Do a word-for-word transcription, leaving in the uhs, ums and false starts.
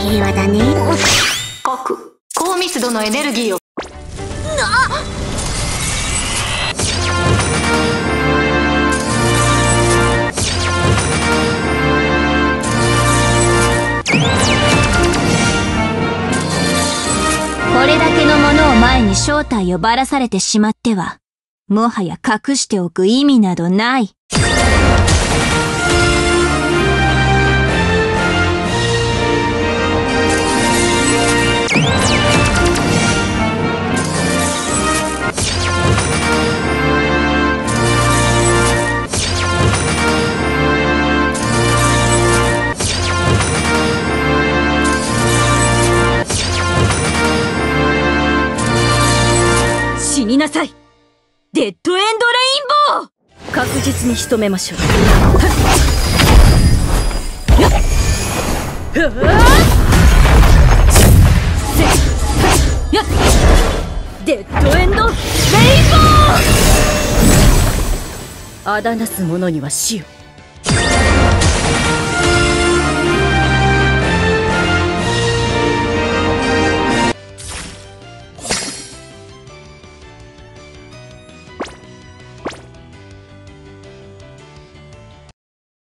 平和だね。 核高密度のエネルギーを。 これだけのものを前に正体をばらされてしまっては、もはや隠しておく意味などない。死になさい、デッドエンドレインボー。確実に仕留めましょう。デッドエンドレインボー。あだなす者には死を。